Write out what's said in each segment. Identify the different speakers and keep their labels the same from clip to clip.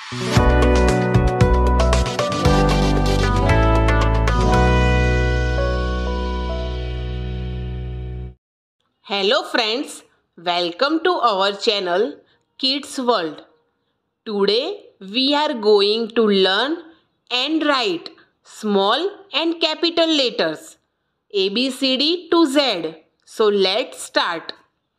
Speaker 1: Hello friends, welcome to our channel Kids World. Today we are going to learn and write small and capital letters ABCD to Z. So let's start.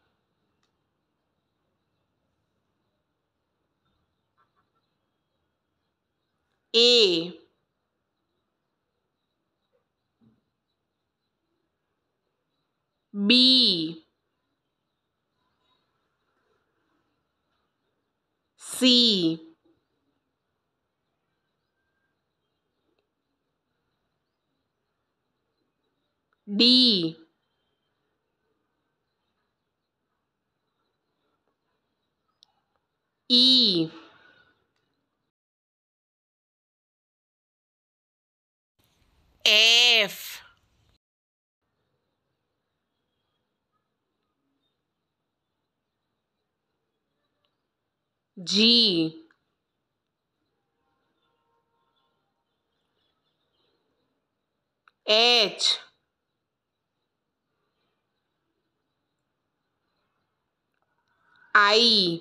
Speaker 1: A, B, C, D, E, F, G, H, I,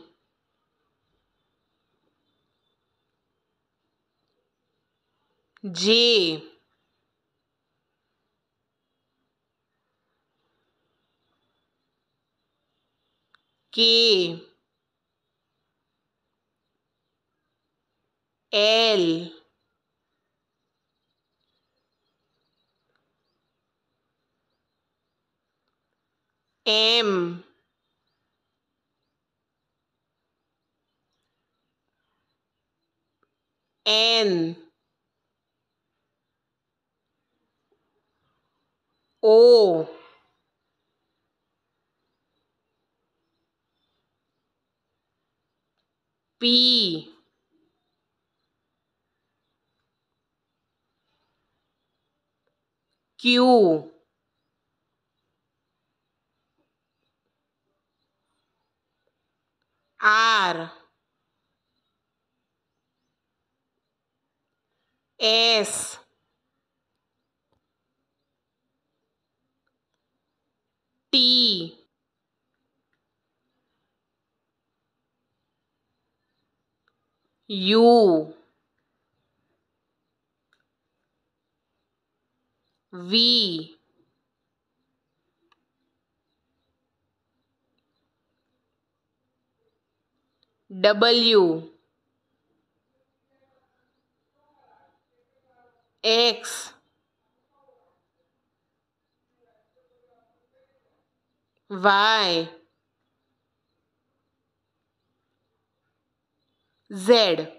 Speaker 1: J, K, L, M, N, O, P, Q, R, S, T, U, V, W, X, Y, Z,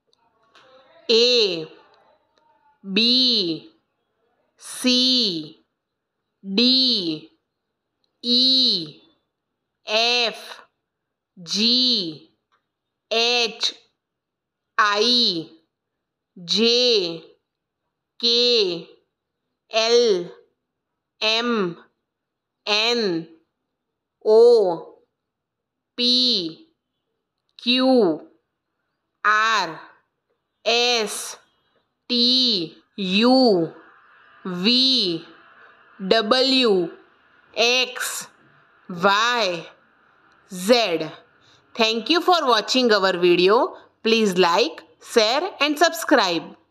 Speaker 1: A, B, C, D, E, F, G, H, I, J, K, L, M, N, O, P, Q, R, S, T, U, V, W, X, Y, Z. Thank you for watching our video. Please like, share and subscribe.